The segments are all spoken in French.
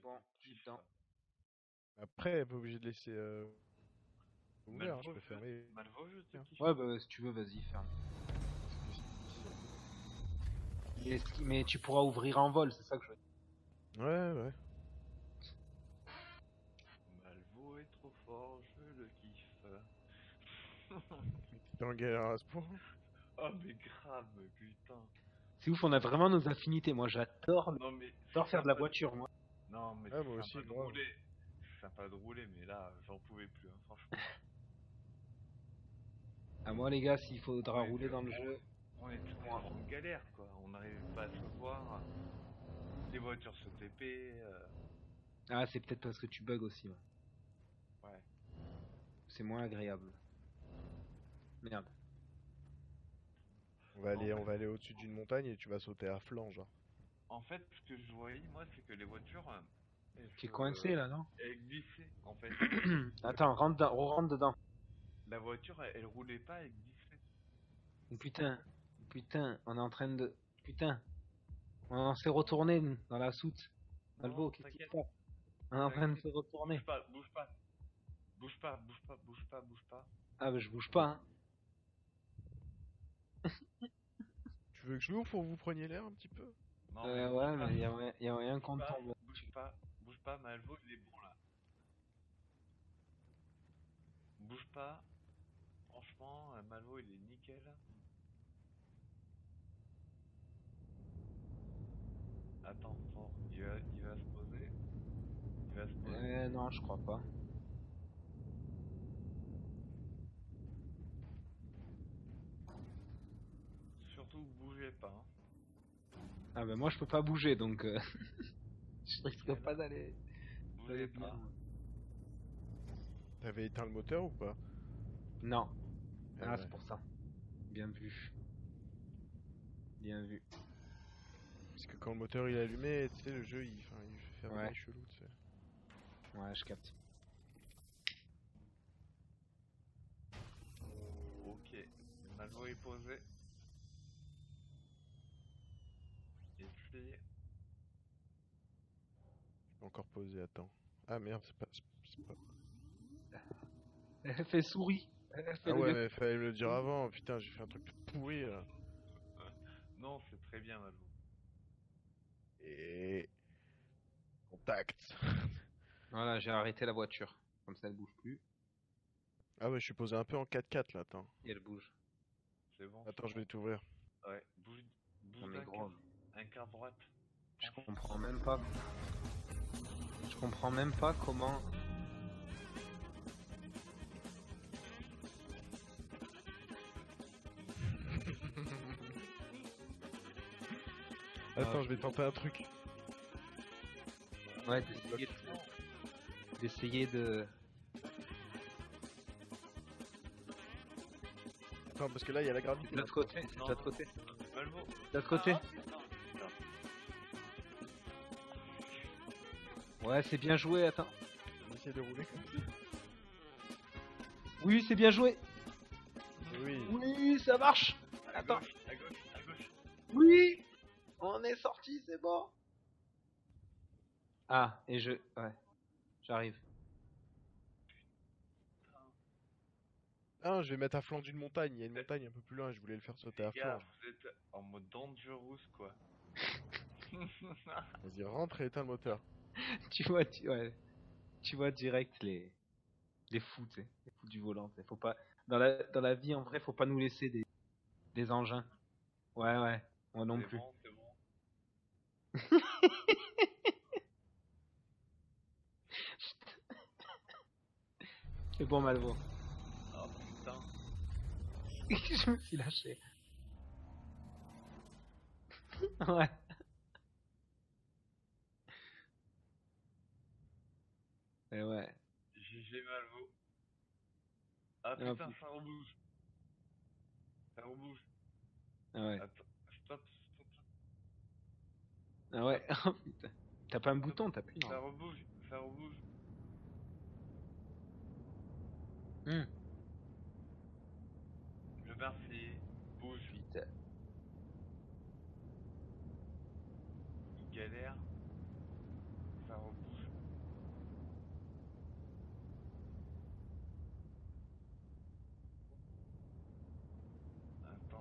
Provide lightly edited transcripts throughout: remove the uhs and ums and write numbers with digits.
bon, je suis dedans. Après, elle est pas obligée de laisser ouvert, hein, je Malvo, peux fermer. Malvo, je te kiffe. Ouais, bah si tu veux, vas-y, ferme. Mais tu pourras ouvrir en vol, c'est ça que je veux dire. Ouais. Malvo est trop fort, je le kiffe. T'es en galère à ce point. Oh mais grave, mais putain. C'est ouf, on a vraiment nos affinités. Moi, j'adore Non mais faire de la voiture, moi. Non mais Ouais, c'est moi sympa aussi, de grave. rouler. C'est sympa de rouler, mais là, j'en pouvais plus, hein, franchement. À moi, les gars, s'il faudra Ouais, rouler dans le jeu. On est tous en galère, quoi. On n'arrive pas à se voir. Les voitures se TP. Ah, c'est peut-être parce que tu bugs aussi. Ouais. Ouais. C'est moins agréable. Merde. On va aller au-dessus d'une montagne et tu vas sauter à flanc, genre. En fait, ce que je voyais, moi, c'est que les voitures, Tu es coincé là, non? elles glissaient, en fait. Attends, rentre dedans. La voiture, elle roulait pas, elle glissait. Putain, on est en train de. Putain, on s'est retourné dans la soute. Malvo, Non, qu'est-ce qui se t'inquiète. passe? On est en train de se T'inquiète. retourner. Bouge pas, bouge pas. Bouge pas, bouge pas, bouge pas, bouge pas. Ah, bah je bouge pas, hein. Tu veux que je l'ouvre pour que vous preniez l'air un petit peu? Non, mais bouge Ouais, pas. mais y a rien qu'on tombe. Bouge pas, Malvo, il est bon là. Bouge pas. Franchement, Malvo, il est nickel. Attends, fort. Il va se poser. Il va se poser. Non, je crois pas. Surtout, bougez pas. Hein. Ah, bah moi je peux pas bouger donc. Je risque Ok, pas là. d'aller Bougez bien. pas. T'avais éteint le moteur ou pas? Non. Eh Ah, ouais. c'est pour ça. Bien vu. Bien vu. Parce que quand le moteur il est allumé, tu sais, le jeu il fait faire des Ouais. bails chelous, tu sais. Ouais, je capte. Ok. Malvo est posé. Et puis. Je peux encore poser, attends. Ah merde, c'est pas... Elle fait souris. Elle fait Ah le ouais, gars. mais fallait me le dire avant. Putain, j'ai fait un truc pourri là. Non, c'est très bien, Malvo. Et... Contact. Voilà, j'ai arrêté la voiture. Comme ça, elle bouge plus. Ah ouais, je suis posé un peu en 4x4 là, attends. Et elle bouge. C'est bon. Attends, je vais t'ouvrir. Ouais, Non bouge mais d'un gros, quart. Un quart droite. je comprends même pas. Je comprends même pas comment. Attends, je vais tenter un truc. Ouais, d'essayer de. Attends, parce que là, il y a la gravité. De l'autre côté, de Non, l'autre côté. Malvo. De l'autre côté. Ah, putain, putain. Ouais, c'est bien joué, attends. On va essayer de rouler comme ça. Oui, c'est bien joué. Oui. Oui, ça marche. À Attends. gauche, à gauche, à gauche. Oui. On est sorti, c'est bon. Ah, et ouais, j'arrive. Ah, je vais mettre à flanc d'une montagne. Il y a une montagne un peu plus loin. Je voulais le faire sauter Les à gars, flanc. vous êtes en mode dangerous, quoi. Vas-y, rentre et éteins le moteur. Ouais, tu vois direct les fous, tu sais, les fous du volant. Tu sais. Faut pas dans la vie en vrai, faut pas nous laisser des engins. Ouais, moi non C'est plus. bon, c'est bon. C'est bon, Malvo. Oh putain. Je me suis lâché. Ouais. Et ouais. GG Malvo. Ah Ah, putain, ça rebouge. Ça rebouge. Ah ouais. Attends, stop. Ah ouais. Oh, putain. T'as pas un bouton, t'appuies Ça non. rebouge, ça rebouge. Je merci. Bouge. Putain. Il galère. Ça rebouge.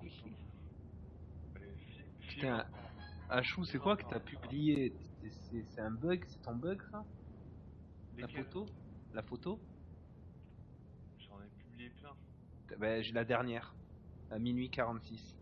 Putain, Achou, c'est quoi que t'as publié? C'est un bug? C'est ton bug, ça? La Lesquels photo? La photo? J'en ai publié plein. Ben, j'ai la dernière, à minuit 46.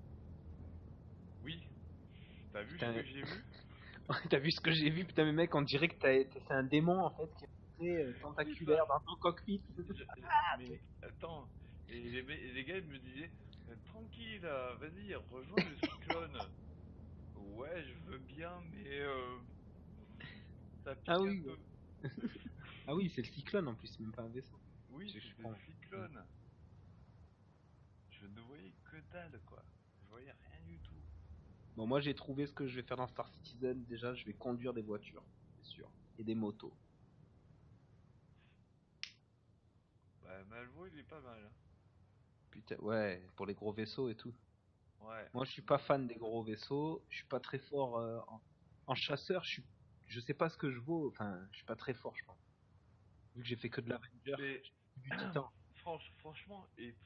Oui. T'as vu Putain. ce que j'ai vu? T'as vu ce que j'ai vu? Putain, mais mec, on dirait que c'est un démon, en fait, qui est très tentaculaire dans ton cockpit. Mais attends, et les gars ils me disaient tranquille, vas-y, rejoins le cyclone. Ouais, je veux bien, mais ça pique Ah un oui, peu. ah oui, c'est le cyclone, en plus, même pas un vaisseau. Oui, Je c'était le prends. cyclone. Je ne voyais que dalle, quoi. Je voyais rien du tout. Bon, moi, j'ai trouvé ce que je vais faire dans Star Citizen. Déjà, je vais conduire des voitures, c'est sûr. Et des motos. Bah, Malvo, il est pas mal, hein. Putain, ouais, pour les gros vaisseaux et tout. Ouais. Moi, je suis pas fan des gros vaisseaux. Je suis pas très fort en chasseur. Je sais pas ce que je vaux. Enfin, je suis pas très fort, je pense. Vu que j'ai fait que de l'Avenger, Mais du Titan. franchement,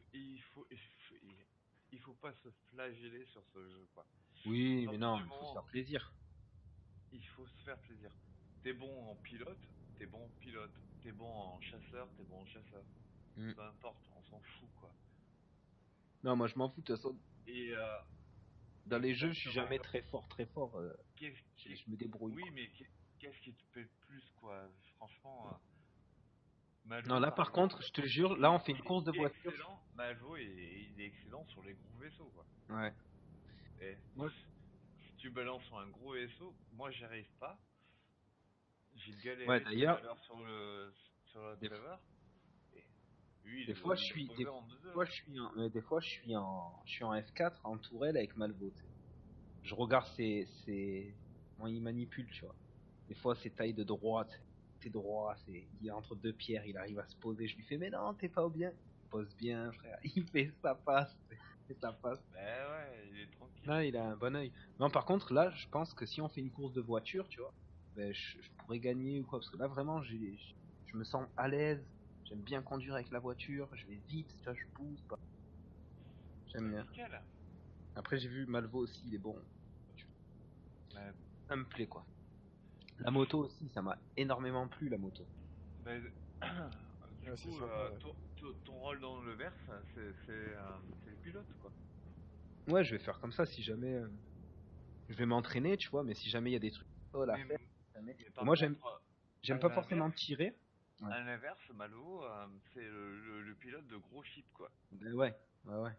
il faut pas se flageller sur ce jeu, quoi. Oui, À mais partir non, du il faut se moment faire plaisir. il faut se faire plaisir. T'es bon en pilote, t'es bon en pilote. T'es bon en chasseur, t'es bon en chasseur. Mm. Peu importe, on s'en fout, quoi. Non, moi, je m'en fous. De toute façon, Et dans les jeux, je suis exactement. jamais très fort, très fort. Qu'est-ce Je me débrouille, Oui, quoi. mais qu'est-ce qui te plaît le plus, quoi? Franchement, Non, Malvo, là, par par exemple, contre, je te jure, là, on fait une course de il est voiture. excellent. Malvo, il est excellent sur les gros vaisseaux, quoi. Ouais. Et Moi, si tu balances sur un gros vaisseau, moi, j'y arrive pas. J'ai ouais, galéré tout à d'ailleurs, l'heure sur le des, Trevor. Et lui, des fois, je il l'a suis, posé en 2 heures. fois, je suis en, mais des fois, je suis en F4 en tourelle avec Malvo, tu sais. Je regarde comment il manipule, tu vois. Des fois, c'est taille de droite, c'est droit, il est entre deux pierres, il arrive à se poser. Je lui fais, mais non, t'es pas au bien. Il pose bien, frère. Il fait ça passe, et ça passe. Ben ouais, il est tranquille. Là, il a un bon oeil. Non, par contre, là, je pense que si on fait une course de voiture, tu vois, ben, je pourrais gagner ou quoi, parce que là, vraiment, je me sens à l'aise. J'aime bien conduire avec la voiture, je vais vite, tu vois, je pousse, pas. J'aime Ben bien. nickel. Après, j'ai vu Malvo aussi, il est bon. Ben, Ça me plaît, quoi. La moto aussi, ça m'a énormément plu, la moto. ben, du Ouais, c'est coup, sympa, ouais. ton rôle dans le verse, c'est le pilote, quoi. Ouais, je vais faire comme ça si jamais. Je vais m'entraîner, tu vois, mais si jamais il y a des trucs à Mais, faire, jamais. mais Et par moi, contre, j'aime à pas forcément l'inverse, tirer. Ouais. Malo, c'est le pilote de gros ship, quoi. Ben ouais, ouais, ouais.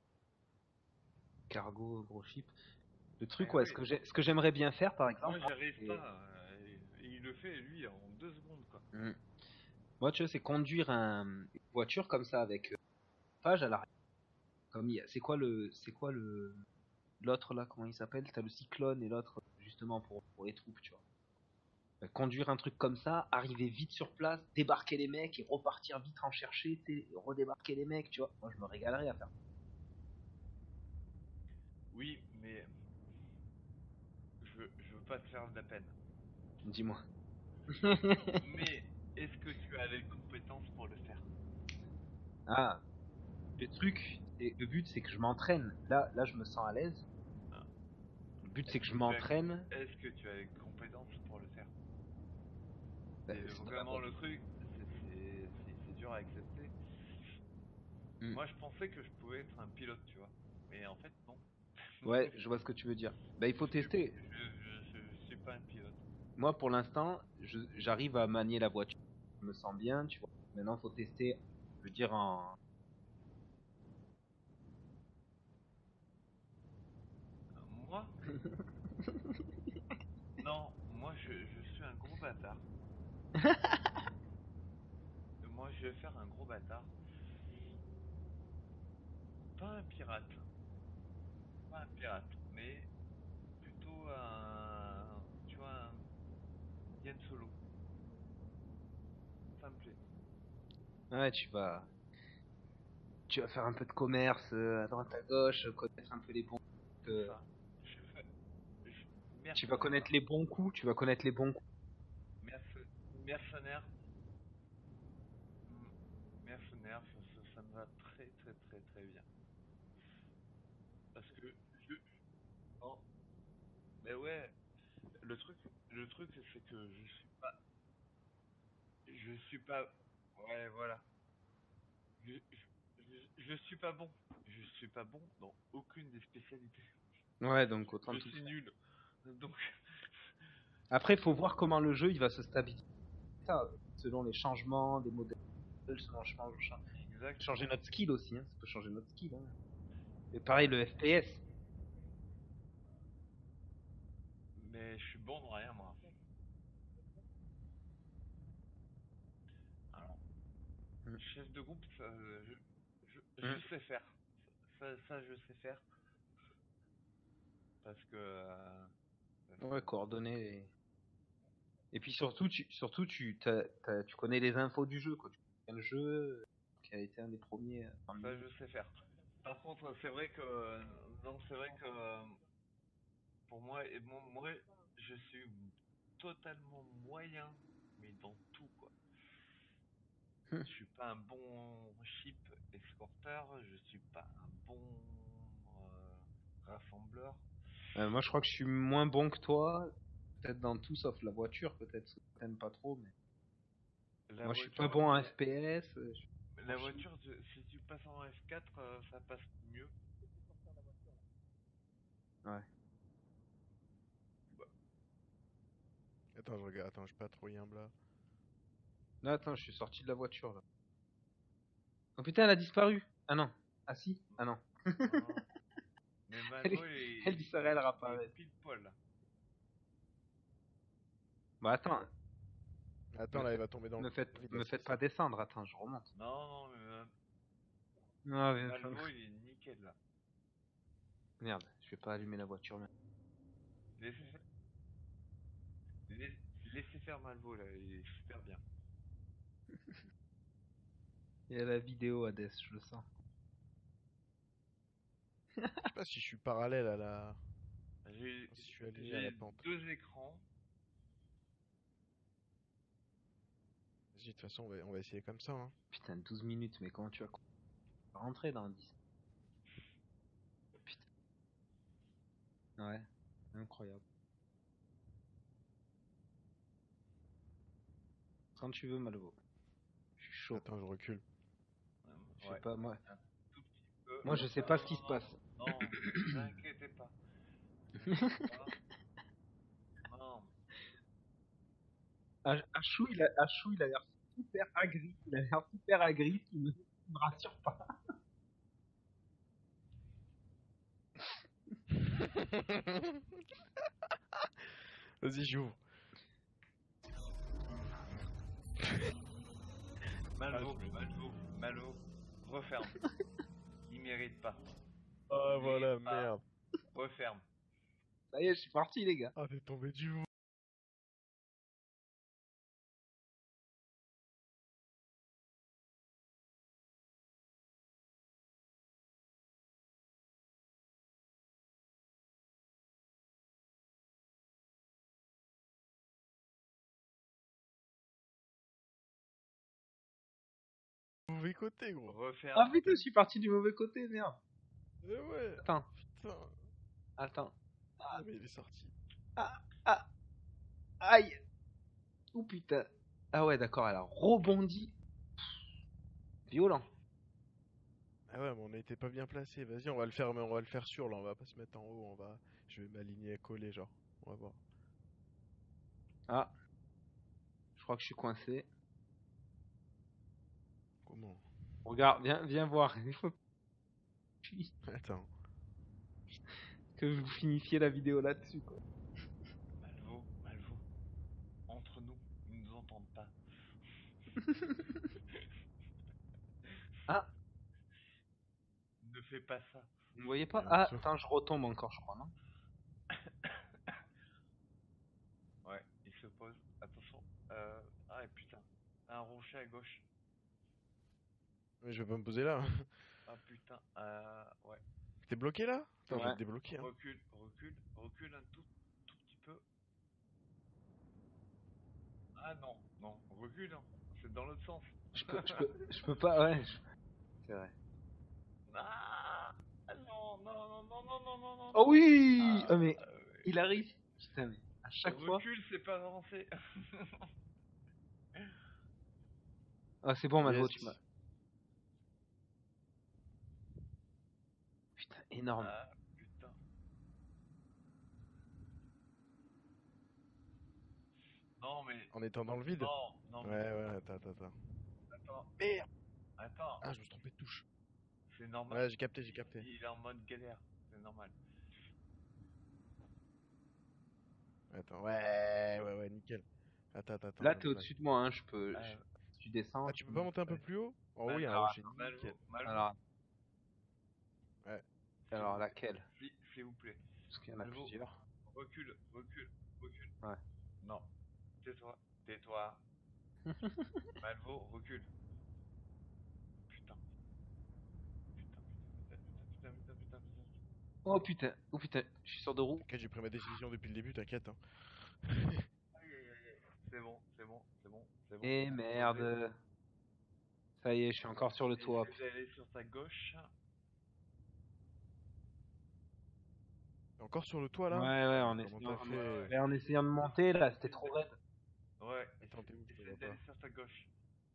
Cargo, gros chip. Le truc, Eh ouais, oui, ce que j'aimerais bien faire, par moi exemple, j'y arrive c'est. pas. Et il le fait, lui, en 2 secondes, quoi. Hmm. Moi, tu vois, c'est conduire une voiture comme ça avec page à l'arrière. C'est quoi l'autre là, comment il s'appelle? T'as le cyclone et l'autre justement pour les troupes, tu vois. Conduire un truc comme ça, arriver vite sur place, débarquer les mecs et repartir vite en chercher, tu sais, et redébarquer les mecs, tu vois. Moi, je me régalerais à faire ça. Oui, mais je veux pas te faire de la peine. Dis-moi. Mais est-ce que tu as les compétences pour le faire? Ah, le truc, le but, c'est que je m'entraîne. Là, je me sens à l'aise. Hein. Le but, c'est Est-ce que je que tu as, m'entraîne. est-ce que tu as les compétences pour le faire? Ben, C'est c'est dans la vraiment le voiture. truc. C'est dur à accepter. Hmm. Moi, je pensais que je pouvais être un pilote, tu vois. Mais en fait, non. Ouais, je vois ce que tu veux dire. Ben, il faut Je suis, tester. je suis pas un pilote. Moi, pour l'instant, j'arrive à manier la voiture. Je me sens bien, tu vois. Maintenant, faut tester, je veux dire, Moi, non, moi je suis un gros bâtard. Moi je vais faire un gros bâtard. Pas un pirate, pas un pirate, mais plutôt un, tu vois, un Yen Solo. Ça me plaît. Ouais, tu vas faire un peu de commerce à droite à gauche, connaître un peu les bons coups, C'est ça. Je fais tu vas mercenaire. connaître les bons coups, tu vas connaître les bons coups. Merce- mercenaire. hmm, Mercenaire, ça me va très très très très bien. Parce que je... Non, mais ouais, le truc, c'est que je suis pas, ouais, voilà. Je suis pas bon. Je suis pas bon dans aucune des spécialités. Ouais, donc autant Je tout suis faire. nul. Donc, Après, il faut voir comment le jeu il va se stabiliser ça, selon les changements des modèles, selon changer exactement. notre skill aussi, hein. Ça peut changer notre skill. Hein. Et pareil, le FPS. Mais je suis bon dans rien, moi. Alors, Mm. chef de groupe, ça, je Mm. sais faire. Ça, je sais faire. Parce que, Ouais, coordonner. Et puis tu connais les infos du jeu, quoi. Tu connais le jeu qui a été un des premiers parmi ça, nous. je sais faire. Par contre, c'est vrai que, non, c'est vrai que, pour moi, moi, je suis totalement moyen, mais dans tout, quoi. Hmm. Je suis pas un bon ship escorteur, je suis pas un bon rassembleur. Moi, je crois que je suis moins bon que toi, peut-être dans tout sauf la voiture, peut-être. T'aimes pas trop, mais La moi, je suis pas voiture, bon en FPS. Je suis en la chimie. voiture, si tu passes en F4, ça passe mieux. Ouais. Bah, Attends, je regarde, attends, je patrouille un là. Là, attends, je suis sorti de la voiture, là. Oh putain, elle a disparu. Ah non. Ah si. Ah non. non, non. Mais Elle, Malvo, elle disparaît, elle il est réapparaît. pile poil là. Bah attends, Attends, me là, il faites, va tomber dans le vide, là, me c'est faites pas ça. descendre. Attends, je remonte. Non, non, mais Ah, mais- Malvo, il est nickel là. Merde, je vais pas allumer la voiture. Merde. Laissez faire, laissez faire Malvo là, il est super bien. Il y a la vidéo, Hades, je le sens. Je sais pas si je suis parallèle à la... J'ai Si je suis aligné à la j'ai pente. deux écrans. Vas-y, de toute façon, on va essayer comme ça, hein. Putain, 12 minutes, mais comment tu vas rentrer dans 10? Putain, ouais, incroyable. Quand tu veux, Malvo. Je suis chaud. Attends, je recule. Je sais Ouais, pas, moi. un tout petit peu. Moi, je sais Non, pas ce qui non, se non, passe. non, vous inquiétez pas. Vous inquiétez pas. Non, Achou, il a l'air super agri. Il a l'air super agri, ce qui me rassure pas. Vas-y, j'ouvre. Malvo, Malvo, referme. Il mérite pas. Ah, Il voilà, mérite pas. merde. Referme. Ça y est, je suis parti, les gars. Ah, t'es tombé du haut. Mauvais côté, gros. Ah Referme. putain, je suis parti du mauvais côté, merde. Eh ouais. Attends, Putain. attends. Ah, Ah, mais il est sorti. ah, ah, aïe. Oh putain. Ah ouais, d'accord, elle a rebondi. Violent. Ah ouais, mais on n'était pas bien placé. Vas-y, on va le faire, mais on va le faire sûr, là. On va pas se mettre en haut, on va... Je vais m'aligner à coller, genre. On va voir. Ah, je crois que je suis coincé. Comment? Regarde, viens voir. Il faut Attends. que vous finissiez la vidéo là-dessus, quoi. Malvo. Entre nous, ils nous entendent pas. Ah, Ne fais pas ça. vous ne voyez Il y pas? a un Ah, truc. attends, je retombe encore, je crois, non? Ouais, il se pose. Attention. Ah, et putain. Un rocher à gauche. Mais je vais pas me poser là. Ah, putain. Ouais. T'es bloqué là? Attends, je vais Ouais. te débloquer, hein. Recule un tout petit peu. Ah non, non, recule, hein. C'est dans l'autre sens. Je peux pas, ouais. C'est vrai. Ah, ah, non, non. Oh oui. Ah, Oh, mais il arrive. Putain, mais à chaque fois. Recule, c'est pas avancé. Ah, c'est bon, Malvo, Yes. tu m'as. Putain, énorme. Ah, putain. Non, mais. En étant dans le vide. Non, mais. Ouais, attends. Attends, Merde. attends. Ah, je me suis trompé de touche. C'est normal. Ouais, j'ai capté. Il est en mode galère. C'est normal. Attends, ouais, nickel. Attends. Là, t'es Malvo. au-dessus de moi, hein. Je peux. Euh, Si tu descends, Ah, je tu peux peux pas monter. monter un peu plus haut? Oh oui, il y a un Alors, rocher attends. nickel. Alors, Ouais. alors laquelle? S'il vous plaît. Parce qu'il y en a Malvo. plusieurs. Recule. Ouais. Non. Tais-toi. Malvo, recule. Putain. Putain. Oh putain, je suis sur deux roues. T'inquiète, j'ai pris ma décision depuis le début, t'inquiète. Hein. Aïe. C'est bon. Eh merde. Ça y est, je suis encore sur le toit. Essaye d'aller sur ta gauche. T'es encore sur le toit Ouais, là? Comment t'as fait? en essayant de monter, là, c'était trop raide. Ouais, Attends, t'es où? Je te essaye vois d'aller pas. sur ta gauche.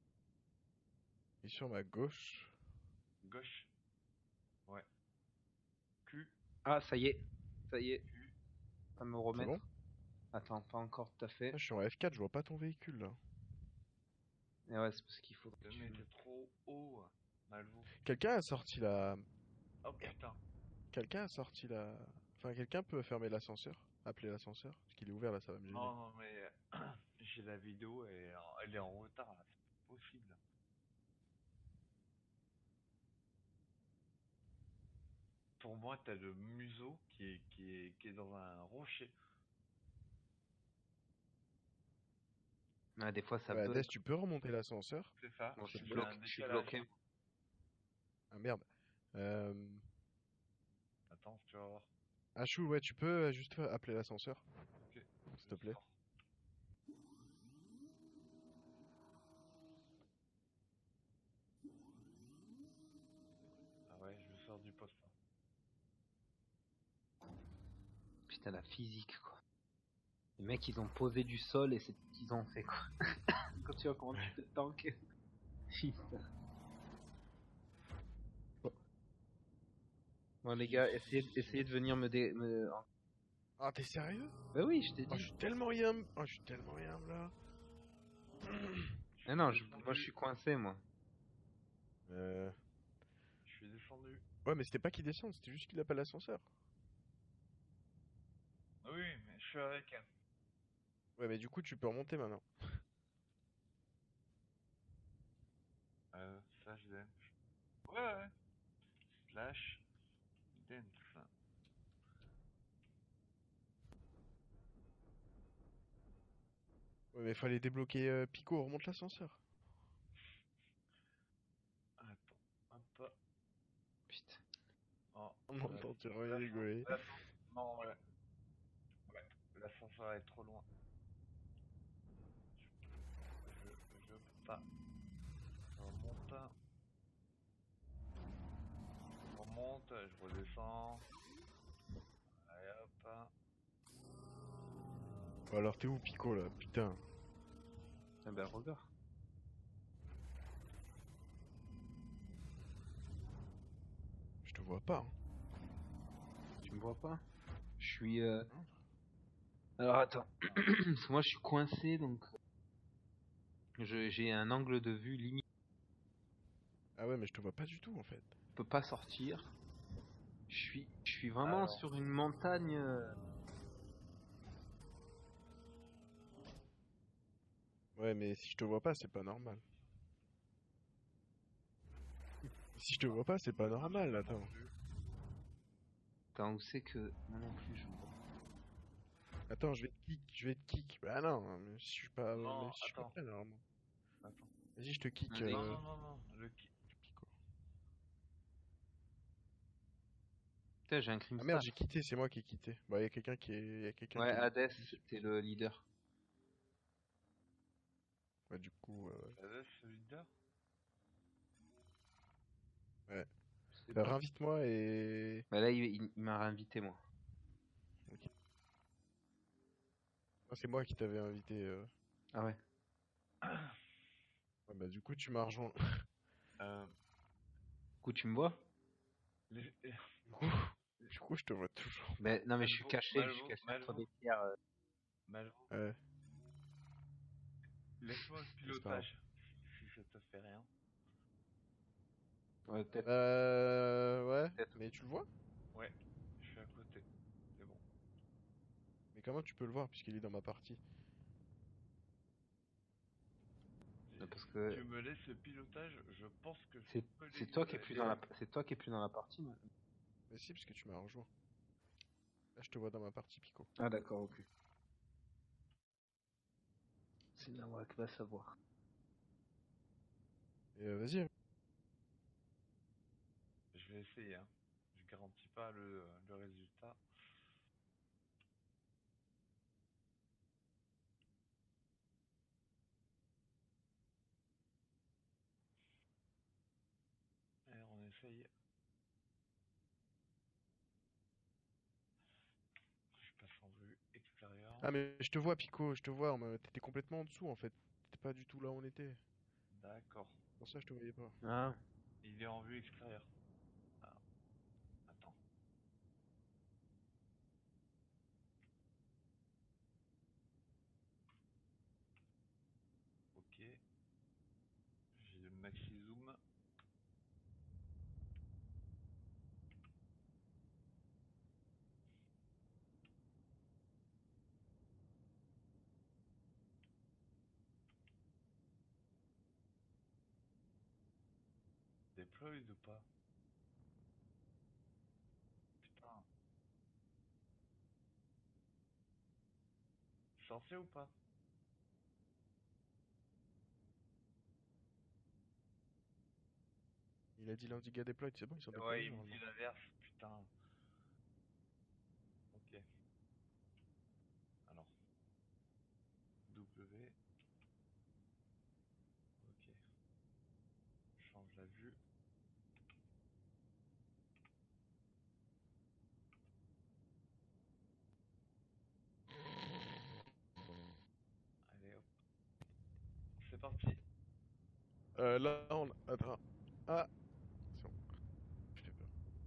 Et sur ma gauche. Gauche. Ouais. Q. Ah, ça y est. On va me C'est remettre. bon? Attends, pas encore tout à fait. Ah, je suis en F4, je vois pas ton véhicule là. Et ouais, c'est parce qu'il faut. Mais t'es trop haut, Malvo. Quelqu'un a sorti la. Oh Merde. putain. Quelqu'un a sorti la. Enfin, quelqu'un peut fermer l'ascenseur? Appeler l'ascenseur? Parce qu'il est ouvert là, ça va me gêner. Non, mais j'ai la vidéo et elle est en retard là. C'est pas possible. Pour moi, t'as le museau qui est dans un rocher. Ah, des fois, ça Ouais, bug. Hades, tu peux remonter l'ascenseur? C'est ça. Bon, S'il te Il y plaît. a un je suis décalage. bloqué. Ah merde. Euh... Attends, tu vas voir. Achou, ouais, tu peux juste appeler l'ascenseur? Ok. S'il te plaît. Ah ouais, je sors du poste. Putain, la physique, quoi. Les mecs, ils ont posé du sol et c'est ce qu'ils ont fait, quoi. Quand tu vois comment tu peux tanker. Putain. Bon, les gars, essayez de venir me... Ah, t'es sérieux? Bah oui, je t'ai Oh, dit. je suis tellement yam. Oh, je suis tellement yam là. Ah non, moi, je suis coincé, moi. Euh... Je suis descendu. Ouais, mais c'était pas qu'il descende, c'était juste qu'il appelle l'ascenseur. Ah oui, mais je suis avec elle. Ouais, mais du coup, tu peux remonter maintenant. Slash dance. Ouais. Slash dance. Ouais, mais fallait débloquer Pico, remonte l'ascenseur. Attends, hop. Putain. Oh, On m'entend, tu rien rigoler. non, ouais. L'ascenseur est trop loin. Je peux pas. Je remonte. Je remonte, je redescends. Allez hop. Bon, alors t'es où Pico là? Putain. Ah ben, regarde. Je te vois pas. Hein. Tu me vois pas? Je suis... Alors, attends. Parce que moi, je suis coincé, donc... J'ai un angle de vue limite. Ah ouais, mais je te vois pas du tout en fait. Je peux pas sortir. Je suis vraiment Alors. sur une montagne... Ouais, mais si je te vois pas, c'est pas normal. Si je te vois pas, c'est pas normal, attends. Attends, où c'est que... Moi non plus, je vois. Attends, je vais te kick. Bah non, mais si je suis pas, Non, même si je suis pas attends. prêt normalement. Attends. Vas-y, je te kick. Allez. Non. Pico. Putain, j'ai un crime Ah merde, stat. j'ai quitté, c'est moi qui ai quitté. Bah, y a quelqu'un qui est. Y a quelqu'un Ouais, qui est. Hades, c'était le leader. Ouais, du coup. Ça laisse ce leader. Ouais. C'est Bah, bon. réinvite-moi et... Bah là, il m'a réinvité, moi. Ok. Ah, c'est moi qui t'avais invité. Ah ouais. Ouais, bah du coup tu m'as rejoint. Euh, Du coup, tu me vois? les- Du coup je te vois toujours. Ben non, mais je suis caché Malvo, entre Malvo, des pierres. Malvo, Ouais. laisse-moi le C'est pas grave. pilotage, si ça te fait rien. Ouais, peut-être. Ouais, Peut-être. mais tu le vois? Ouais, je suis à côté. C'est bon. Mais comment tu peux le voir puisqu'il est dans ma partie? Parce Si que tu me laisses le pilotage, je pense que je c'est peux c'est toi qui es les plus dans la suivre. c'est toi qui es plus dans la partie. Mais si, parce que tu m'as rejoint. Là je te vois dans ma partie, Pico. Ah d'accord, ok. C'est Nawak va savoir. Et vas-y. Je vais essayer, hein. Je garantis pas le résultat. Allez, on essaye. Je passe en vue extérieure. Ah mais je te vois, Pico, je te vois. T'étais complètement en dessous en fait. T'étais pas du tout là où on était. D'accord. Pour ça je te voyais pas. Ah. Il est en vue extérieure. Ah, attends. Ok. J'ai le maxi zoom. Déploie ou pas? Putain. Censé ou pas? Il a dit lundi gars deploy, c'est bon, ils sont Ouais, déployés il me dit normalement. l'inverse. Putain. Ok. Alors. W. Ok. Je change la vue. Allez hop. C'est parti. Là on... Attends. Ah, c'est bon. Je fais peur.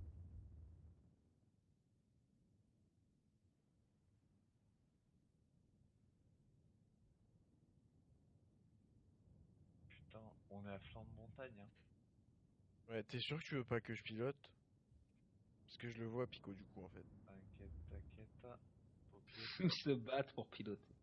Putain, on est à flanc de montagne, hein. Ouais, t'es sûr que tu veux pas que je pilote? Parce que je le vois, Pico, du coup, en fait. T'inquiète, t'inquiète. Ok. Ils se battent pour piloter.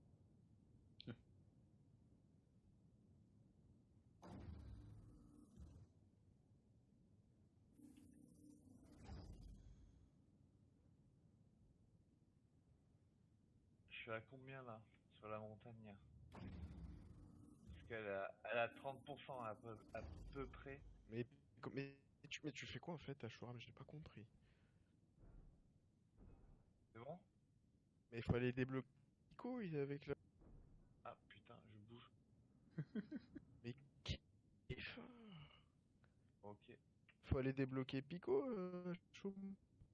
Je suis à combien là? Sur la montagne? Parce qu'elle a 30% à peu près. Mais, mais tu fais quoi, en fait, à Shouram? Je n'ai pas compris. C'est bon? Mais il faut aller débloquer Pico avec la... Ah putain, je bouge. Mais qui est fort? Ok. Faut aller débloquer Pico, Choum?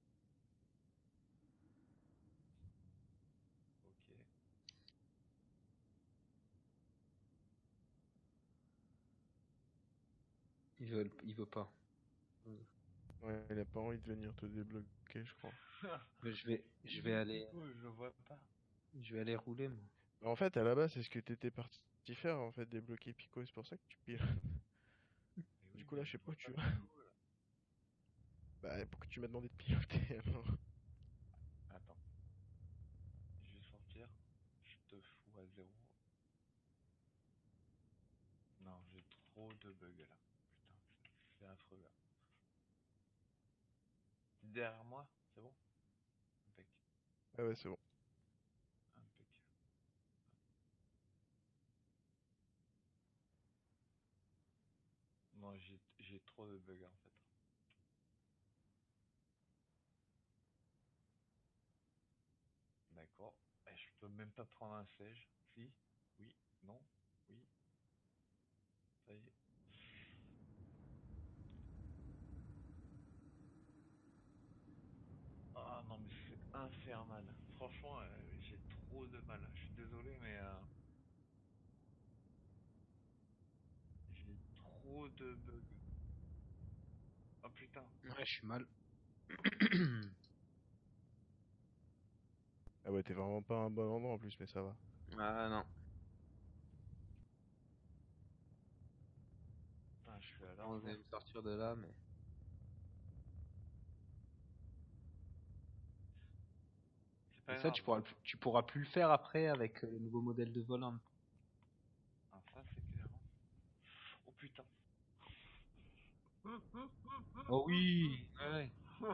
Ok. Il veut pas. Ouais, il a pas envie de venir te débloquer, je crois. Mais Il est où le Pico? Je le vois pas. je vais aller rouler moi. Mais en fait, à la base, c'est ce que t'étais parti faire, en fait, débloquer Pico, c'est pour ça que tu pilotes. Mais Du oui, coup, mais là, je je sais pas vois où pas tu vas. Pico là. Bah, pourquoi tu m'as demandé de piloter, alors? Attends. Je vais sortir. Je te fous à zéro. Non, j'ai trop de bugs là. Putain, c'est affreux là. Derrière moi, c'est bon? Impec. Ah ouais, c'est bon. Impec. Non, j'ai trop de bugs en fait. D'accord. Et je peux même pas prendre un siège. Si? Oui? Non? Oui? Ça y est. infernal. Franchement, j'ai trop de mal. Je suis désolé, mais j'ai trop de bugs. Oh putain. Ouais, je suis mal. Ah ouais, t'es vraiment pas à un bon endroit en plus, mais ça va. Ah non. Putain, je suis à On l'arfre. va me sortir de là, mais. C'est Et pas ça, grave. tu pourras plus le faire après avec le nouveau modèle de volant. Ah, ça, c'est clair. Hein. Oh putain. Oh oui. Ouais.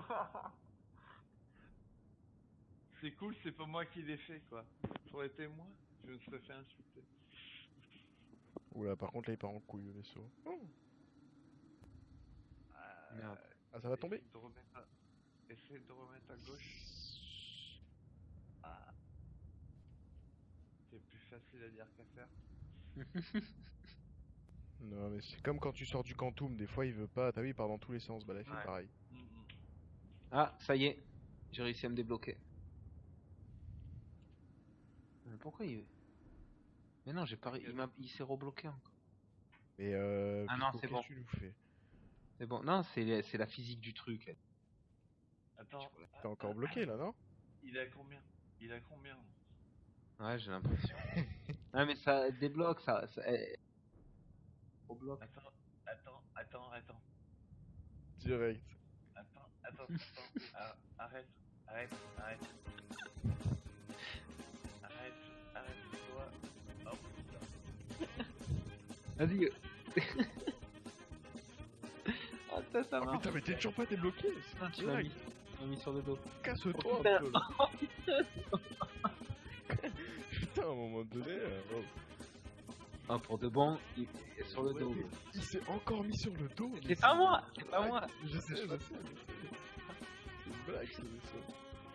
C'est cool, c'est pas moi qui l'ai fait, quoi. Ça aurait été moi, je me serais fait insulter. Oula, par contre là il part en couille le vaisseau. Oh. Merde. Ah, ça va tomber. Essaye de remettre à gauche. Ah, c'est plus facile à dire qu'à faire. Non, mais c'est comme quand tu sors du Quantum, des fois il veut pas, t'as vu, il part dans tous les sens. Bah là il fait Ouais. pareil. Ah, ça y est. J'ai réussi à me débloquer. Mais pourquoi il... Mais non, j'ai pas... il s'est rebloqué encore. Mais Ah non, Pico, c'est qu'est-ce bon. que tu nous fais? C'est bon. Non, c'est la physique du truc. Attends, T'es encore bloqué là, non? il a combien? Il a combien? Ouais, j'ai l'impression. Ah, mais ça débloque, ça rebloque. Attends. Direct. Attends. Ah, arrête. Arrête, toi. Hop, Vas-y. Ah, ça Oh marche. putain, mais t'es toujours pas débloqué! Putain, C'est tu m'as direct. mis sur le dos. Casse-toi Oh, un putain. peu là. Putain, à un moment donné. Oh. Ah, pour de bon, il est sur le dos. Il s'est encore mis sur le dos. mais C'est pas moi. C'est pas moi. Je sais. C'est une blague ce vaisseau.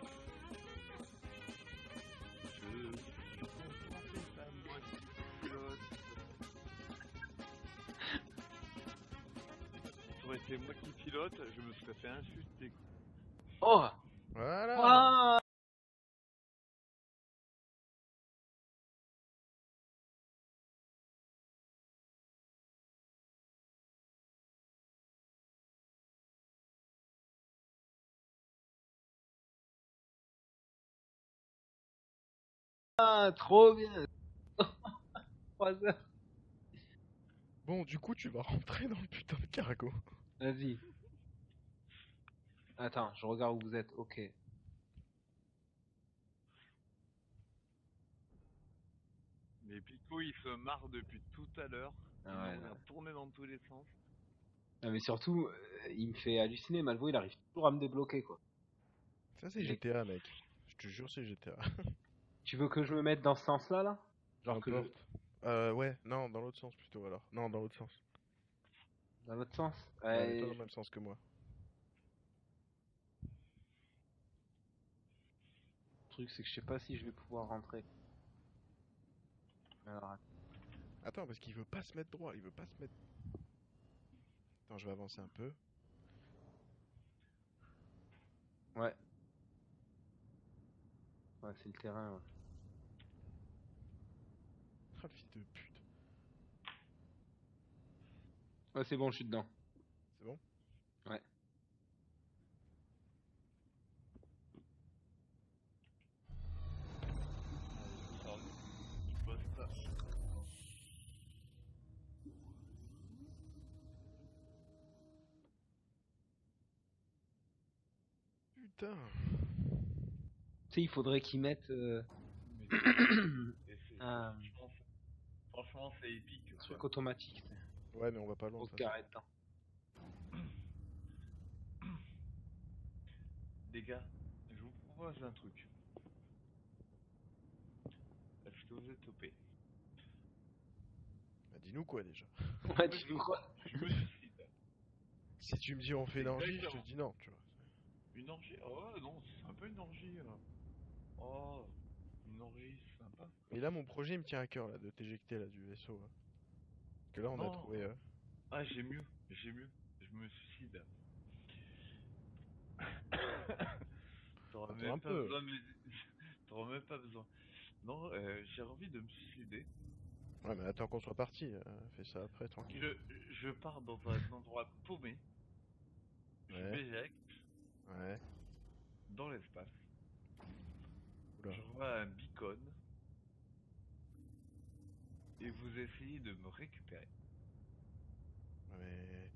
Ça aurait été moi qui pilote, je me serais fait insulter. Oh. Voilà. Ah. Ah, trop bien. 3 heures. Bon, du coup, tu vas rentrer dans le putain de cargo. Vas-y. Attends, je regarde où vous êtes. Ok. Mais Pico, il se marre depuis tout à l'heure. Ah Il ouais, nous non. regarde tourner dans tous les sens. Ah, mais surtout, il me fait halluciner. Malvo, il arrive toujours à me débloquer, quoi. Ça, c'est Il est- GTA, mec. Je te jure, c'est GTA. Tu veux que je me mette dans ce sens-là, là? Genre que je... N'importe. Ouais, non, dans l'autre sens plutôt alors. Non, dans l'autre sens. Dans l'autre sens? Ouais, mais pas dans le même sens que moi. Le truc, c'est que je sais pas si je vais pouvoir rentrer. Alors, Attends, parce qu'il veut pas se mettre droit, il veut pas se mettre. Attends, je vais avancer un peu. ouais. Ouais, c'est le terrain, ouais. Ah, le fils de pute. Ouais, c'est bon, je suis dedans. C'est bon? Ouais. Je pose ça. Putain. Tu sais, il faudrait qu'ils mettent Mais et un franchement, c'est épique. Quoi. truc automatique. Ouais, mais on va pas loin Faut de que toute façon. t'arrêtes dedans. Les gars, je vous propose un truc. Est-ce que vous êtes OP? Bah, dis-nous quoi déjà. Ouais, tu nous crois? Je me suicide. Si tu me dis on fait une orgie, je te Exactement. dis non, tu vois. Une orgie? Oh non, c'est sympa une orgie. Oh, une orgie, c'est sympa. Et là, mon projet il me tient à cœur là, de t'éjecter là du vaisseau. Hein. Parce que là, on a Non, trouvé. ah j'ai mieux. Je me suicide. T'auras Attends même un pas peu. besoin de T'auras même pas besoin. Non, j'ai envie de me suicider. Ouais, mais attends qu'on soit parti. Fais ça après, tranquille. Je pars dans un endroit paumé. Je Ouais, m'éjecte ouais. dans l'espace. Oula. Je vois un beacon. Et vous essayez de me récupérer. Mais...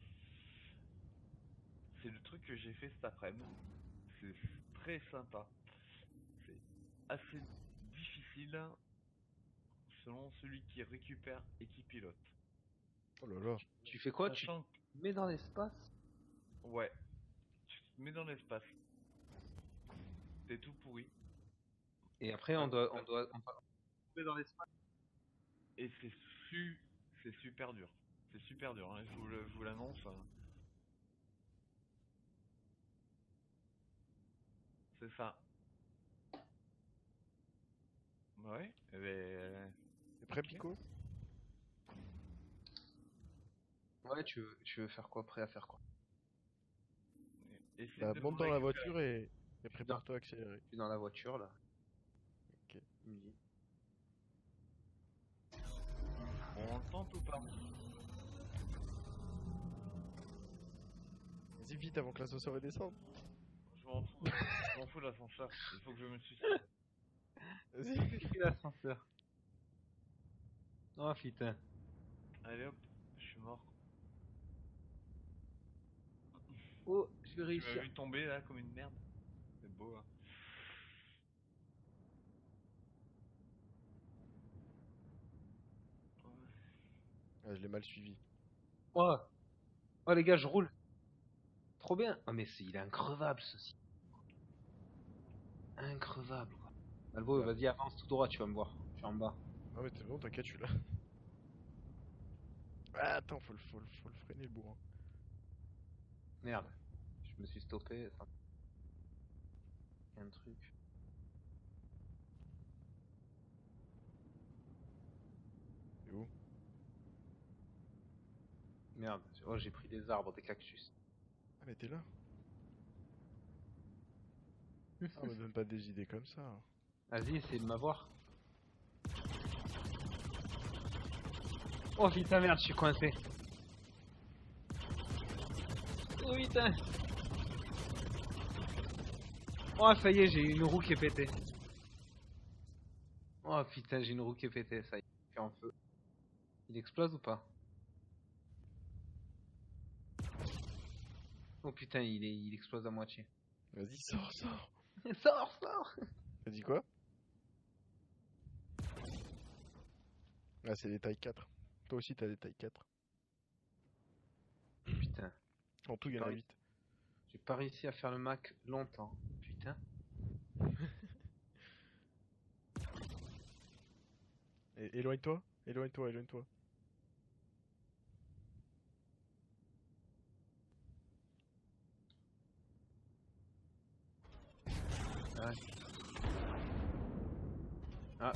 C'est le truc que j'ai fait cet après-midi. C'est très sympa. C'est assez difficile selon celui qui récupère et qui pilote. Oh là là. Tu fais quoi? Tu te Sachant que, mets dans l'espace? ouais, tu te mets dans l'espace. T'es tout pourri. Et après, on doit tomber dans l'espace. Et c'est super dur. C'est super dur, hein, je vous l'annonce. Hein. C'est ça. Ouais, eh ben, T'es prêt, ok. Pico? Ouais, tu veux faire quoi? Prêt à faire quoi? Essayez Bah, de me monte dans la récupérer. voiture et Je suis dans, prépare-toi à accélérer. je suis dans la voiture là. Ok. Il me dit. On le tente ou pas? Vas-y vite avant que l'ascenseur redescende. Je m'en fous. Je m'en fous de l'ascenseur. Il faut que je me suicide. Vas-y. J'ai pris l'ascenseur. Oh putain. Allez hop, je suis mort. Oh, je vais Tu m'as réussir. vu tomber là comme une merde. C'est beau, hein. Ouais. Ah, je l'ai mal suivi. Oh, oh les gars, je roule. Trop bien. Oh mais il est increvable ceci. Increvable quoi. Malvo, Là. vas-y avance tout droit, tu vas me voir. Je suis en bas. Ah mais c'est bon, t'inquiète, je suis là. Ah, attends, faut le freiner le bourrin. Merde. Je me suis stoppé. Attends. Il y a un truc. C'est où? Merde. Oh, j'ai pris des arbres, des cactus. Ah mais t'es là. Ah me donne pas des idées comme ça. Vas-y, essaye de m'avoir. Oh putain, merde, je suis coincé. Oh putain. Oh, ça y est, j'ai une roue qui est pétée. Oh putain, j'ai une roue qui est pétée, ça y est, il est en feu. Il explose ou pas? Oh putain, il explose à moitié. Vas-y, sors, sors. Sors, sors. T'as dit quoi? Ah, c'est des tailles 4. Toi aussi, t'as des tailles 4. Putain, En tout, il y en a 8. j'ai pas réussi à faire le Mac longtemps. Putain. Éloigne-toi, éloigne-toi, éloigne-toi. Ouais. Ah.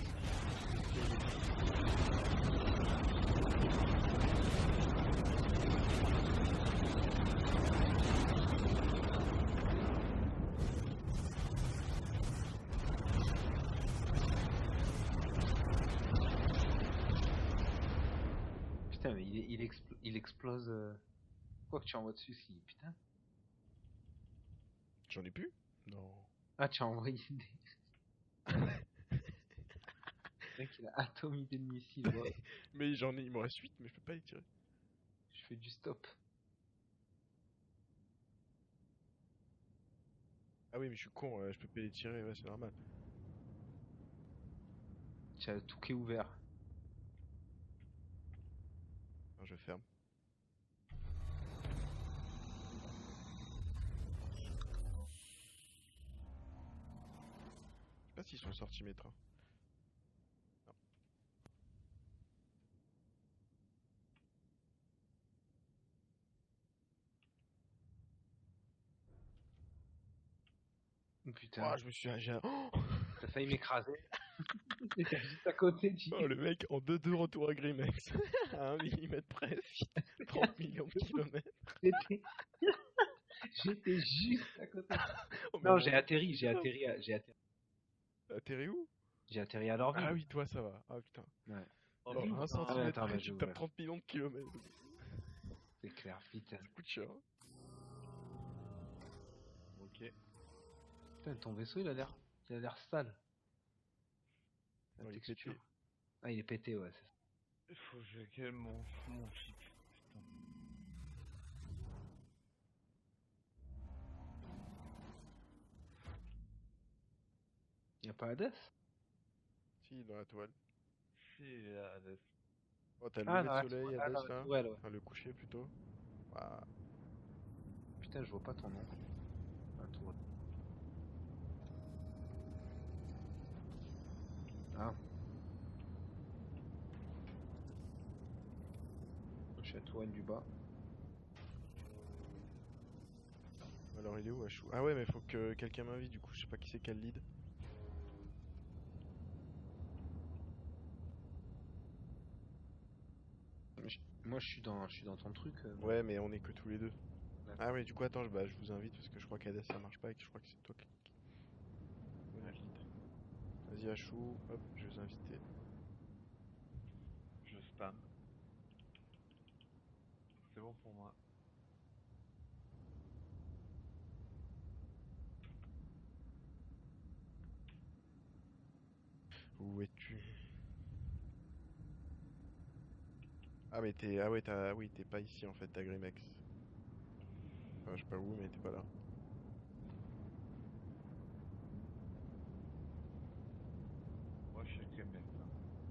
Putain, mais il explose. Quoi que tu envoies dessus, si. Putain. J'en ai plus? Non. Ah, tu as envoyé des. Le mec, il a atomisé de missiles. Ouais. Mais j'en ai, il m'en reste 8, mais je peux pas les tirer. Je fais du stop. Ah oui, mais je suis con, je peux pas les tirer, ouais, c'est normal. Tu as tout qui est ouvert. Non, je ferme. Je sais pas s'ils sont sortis mes trains. Non. Oh, putain. Oh, je me suis... Oh, T'as failli m'écraser. T'étais juste à côté du. oh, le mec en 2-2 retour à Grimex. À 1 mm près, 30 millions de kilomètres. J'étais J'étais juste à côté. Oh, mais Non, mon j'ai Dieu. atterri, Atterri où? j'ai atterri à Lorville. Ah oui, toi ça va. Ah putain. Ouais. Oh, Genre, un putain. centimètre Attends, près, bah, je tu vais tapes ouvrir. 30 millions de kilomètres. C'est clair, putain. Ça coûte cher. Hein. Ok. Putain, ton vaisseau, il a l'air sale. La Non, il est texture. pété. Ah, il est pété, ouais, c'est ça. Il faut que je calme mon shit. Putain. Y a pas Hades? Si, dans la toile. Si, là, Hades. Oh, t'as le Ah, lever dans de la soleil, tour- ah, dans Hades la là? tourelle, ouais. Enfin, le coucher plutôt. Waouh. Putain, je vois pas ton nom. La tourelle. Ah. Je suis à Touraine du Bas. Alors, il est où, Achou? Ah ouais, mais faut que quelqu'un m'invite, du coup, je sais pas qui c'est quel lead. Moi, je suis dans ton truc. Ouais, mais on est que tous les deux. D'accord. Ah ouais, du coup, attends, je vous invite parce que je crois qu'Hades ça marche pas et que je crois que c'est toi qui donne le lead. Vas-y, Achou, hop, je vais vous inviter. Je spam. C'est bon pour moi. Où es-tu? Ah, mais t'es. Ah ouais, oui, t'es pas ici en fait, t'as Grimex. Enfin, je sais pas où, mais t'es pas là. Moi, je suis avec les mecs, là.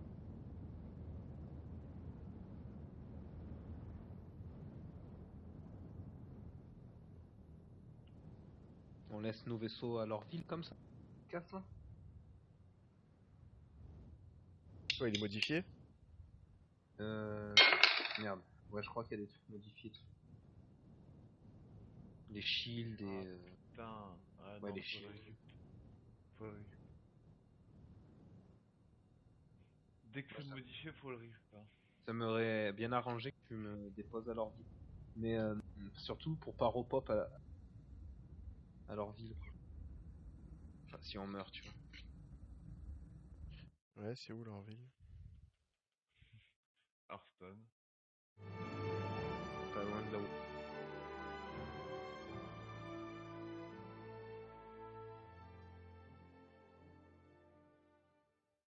On laisse nos vaisseaux à leur ville comme ça. Casse-toi. Ouais, il est modifié? Euh... Merde. Ouais, je crois qu'il y a des trucs modifiés dessus. Les shields et... Putain. Ah Ouais, non, les faut le shields. récup. Faut le récup. Dès que Ouais, c'est modifié, faut le récup. Hein. ça m'aurait bien arrangé que tu me déposes à leur ville. Mais surtout pour pas repop à leur ville, quoi. Enfin, si on meurt, tu vois. Ouais, c'est où leur ville? Hearthstone. Pas loin de là où